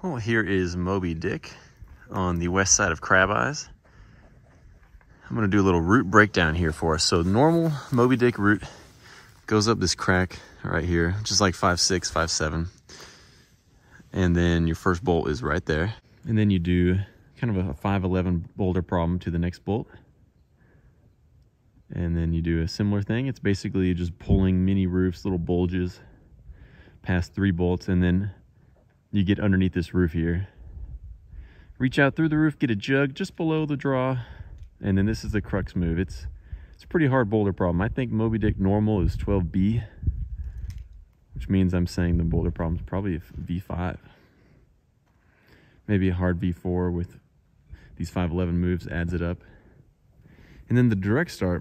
Well, here is Moby Dick on the west side of Crab Eyes. I'm gonna do a little route breakdown here for us. So normal Moby Dick route goes up this crack right here, just like 5'6", 5'7". And then your first bolt is right there. And then you do kind of a 5'11" boulder problem to the next bolt. And then you do a similar thing. It's basically just pulling mini roofs, little bulges, past 3 bolts, and then you get underneath this roof here. Reach out through the roof, get a jug just below the draw, and then this is the crux move. It's a pretty hard boulder problem. I think Moby Dick normal is 12B, which means I'm saying the boulder problem is probably a V5. Maybe a hard V4 with these 5'11" moves adds it up. And then the direct start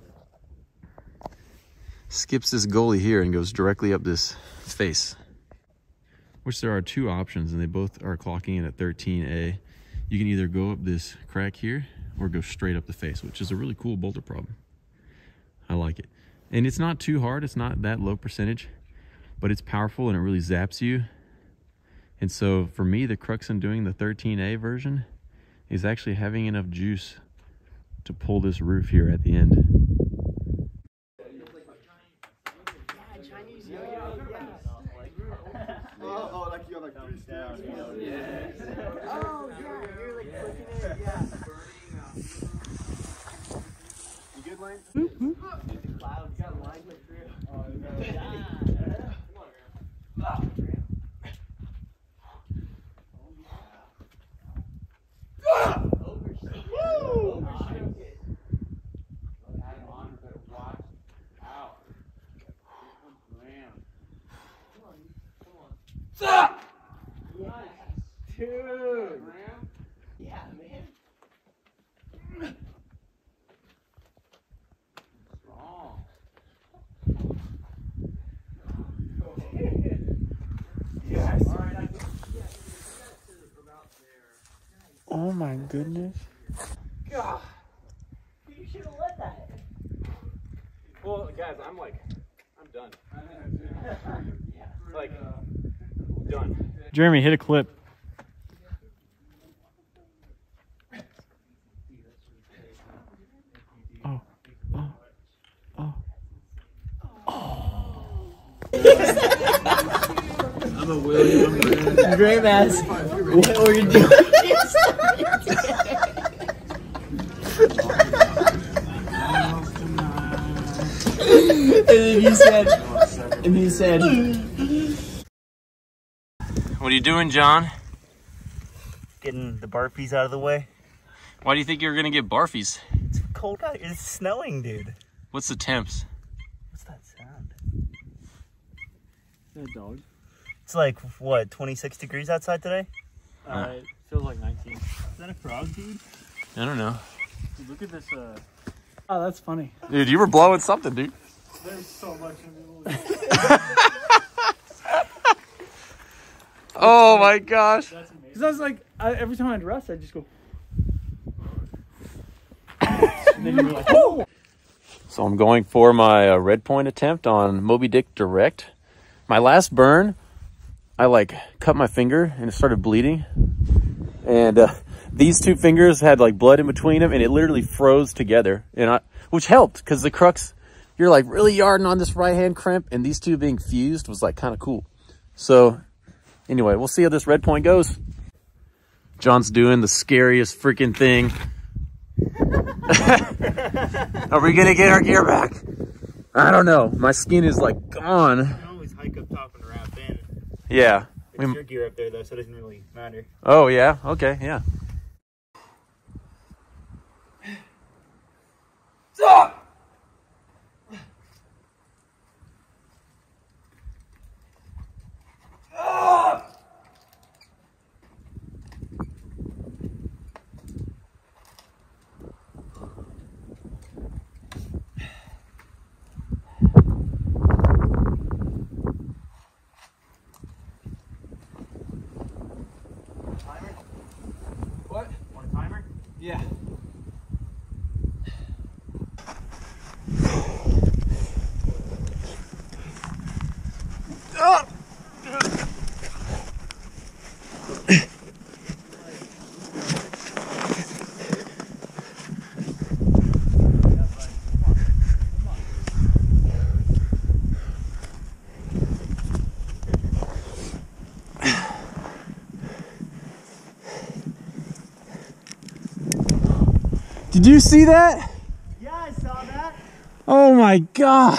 skips this gully here and goes directly up this face, which there are 2 options, and they both are clocking in at 13A. You can either go up this crack here or go straight up the face, which is a really cool boulder problem. I like it. And it's not too hard. It's not that low percentage, but it's powerful and it really zaps you. And so for me, the crux in doing the 13A version is actually having enough juice to pull this roof here at the end. Oh, like you have like 3 stairs. Oh, yeah, you're like clicking it, yeah. You good, Lane? The clouds got lines like through. Oh, yeah. Come on, Graham. Dude! Yeah, man. Strong. Yes. Oh my goodness. God. You should have let that. Well, guys, I'm done. Like, done. Jeremy, hit a clip. Oh. I'm a William. Graham asked, what were you doing? And he said, What are you doing, John? getting the barfies out of the way. Why do you think you're gonna get barfies? It's cold out. It's snowing, dude. What's the temps? What's that sound? Is that a dog? It's like, what, 26 degrees outside today? It feels like 19. Is that a frog, dude? I don't know. Dude, look at this. Oh, that's funny. Dude, you were blowing something, dude. There's so much in the Oh my gosh. That's amazing. Because I was like, every time I'd rest, I'd just go. And then you were like, oh! So I'm going for my red point attempt on Moby Dick Direct. My last burn, I like cut my finger and it started bleeding. And these 2 fingers had like blood in between them and it literally froze together. And which helped because the crux, you're like really yarding on this right hand crimp, and these 2 being fused was like kind of cool. So anyway, we'll see how this red point goes. John's doing the scariest freaking thing. Are we gonna get our gear back? I don't know. My skin is like gone. You can always hike up top and wrap in. Yeah. There's your gear up there, though, so it doesn't really matter. Oh, yeah? Okay, yeah. Yeah. Did you see that? Yeah, I saw that. Oh my God.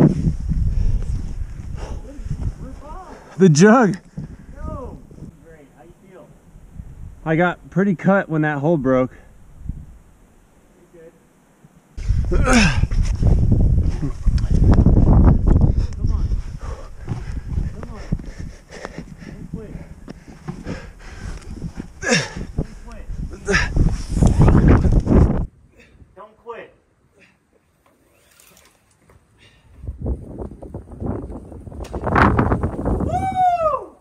The jug. No. Great. How you feel? I got pretty cut when that hole broke. You good? Come on. Come on. Don't quit. Don't quit. Woo!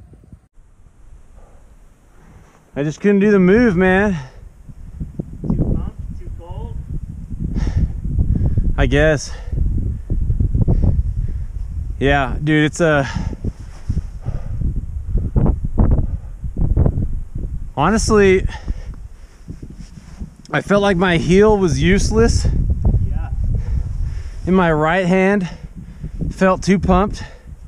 I just couldn't do the move, man. Too pumped? Too cold? I guess. Yeah, dude, it's honestly, I felt like my heel was useless. Yeah. In my right hand, felt too pumped.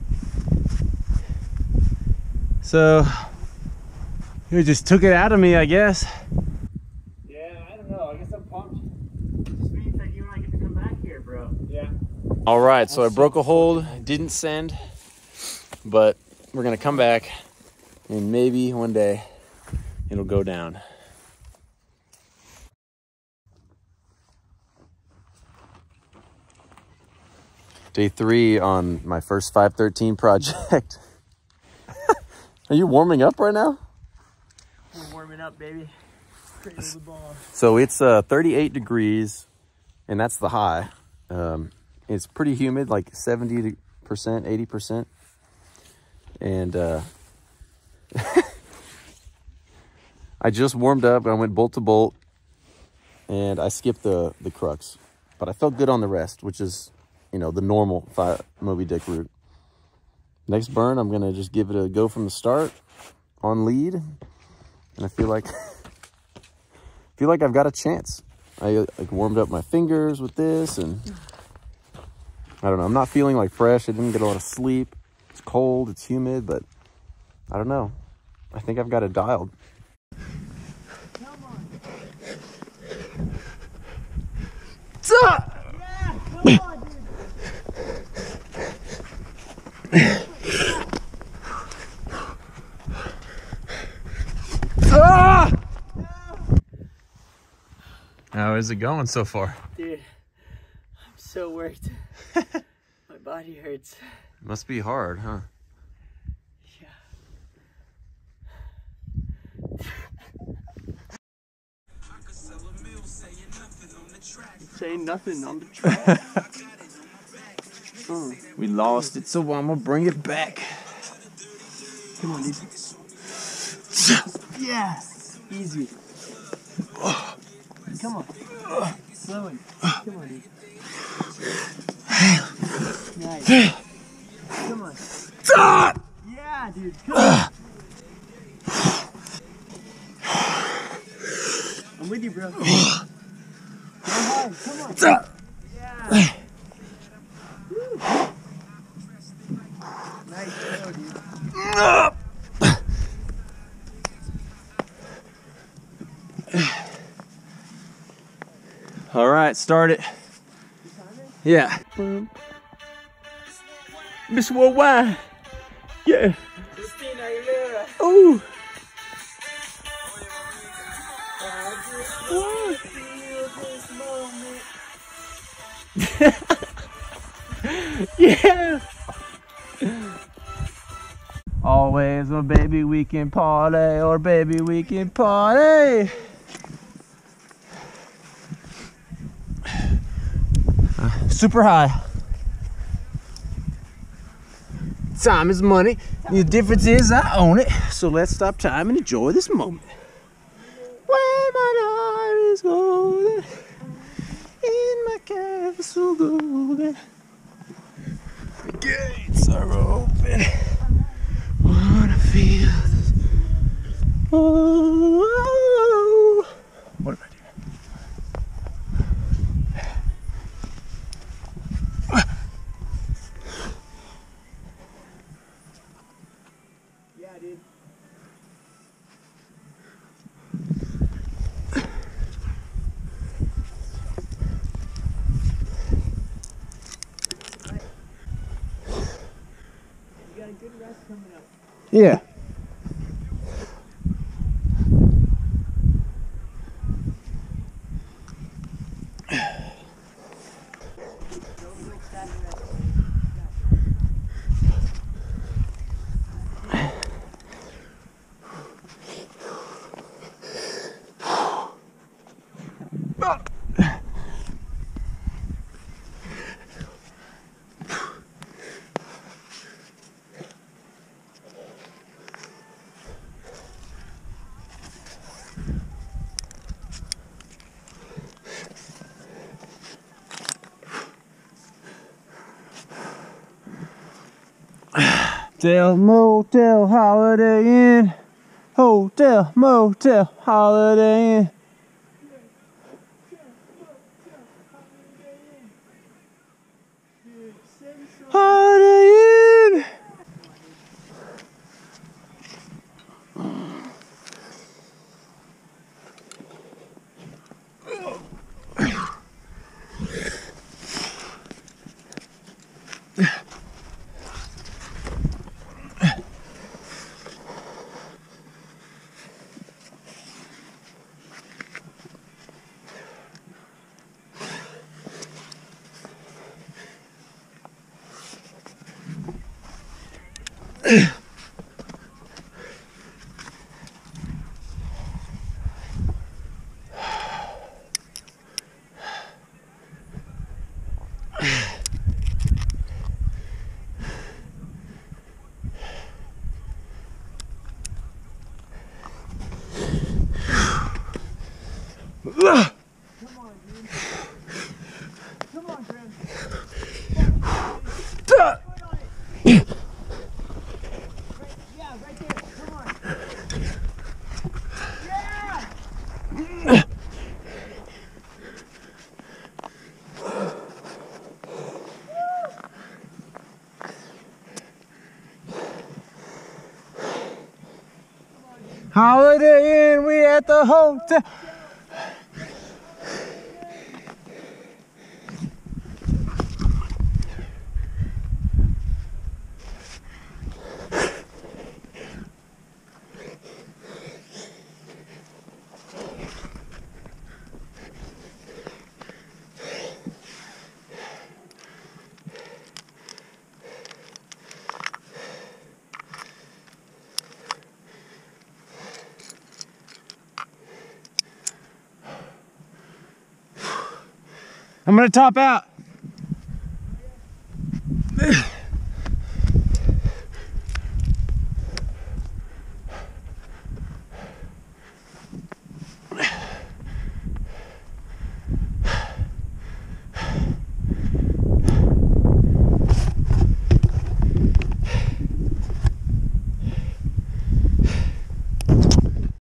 So it just took it out of me, I guess. Yeah, I don't know. I guess I'm pumped. Just means that you and I get to come back here, bro. Yeah. All right, so I broke a hold, didn't send, but we're gonna come back and maybe one day it'll go down. Day 3 on my first 513 project. Are you warming up right now? We're warming up, baby. Cradle the ball. So it's 38 degrees, and that's the high. It's pretty humid, like 70%, 80%. And I just warmed up. I went bolt to bolt, and I skipped the crux. But I felt good on the rest, which is, you know, the normal Moby Dick route. Next burn, I'm going to just give it a go from the start on lead. And I feel like I've got a chance. I like warmed up my fingers with this, and I don't know. I'm not feeling like fresh. I didn't get a lot of sleep. It's cold, it's humid, but I don't know. I think I've got it dialed. Come on. Ah! Yeah, come on, dude. Ah! How is it going so far? Dude, I'm so worked. My body hurts. Must be hard, huh? Yeah. Saying nothing on the track. We lost it, so I'm gonna bring it back. Come on, dude. Yeah. Easy. Come on. Slowing. Come on, dude. Nice. Come on. Yeah, dude. Come on. I'm with you, bro. Go hard. Come on. Yeah. Woo. Nice throw, dude. All right, start it. Yeah. Miss Worldwide. Yeah. Christina Aguilera. Oh. Yeah. Always, oh baby, we can party, or baby, we can party. Super high. Time is money. The difference is I own it. So let's stop time and enjoy this moment. Where my heart is golden, in my castle golden, the gates are open. Wanna feel this. Oh, what am I doing? Yeah, dude. Yeah. Hotel, motel, Holiday Inn. Hotel, motel, Holiday Inn. Holiday Inn. Holiday Inn, we at the hotel. I'm gonna top out.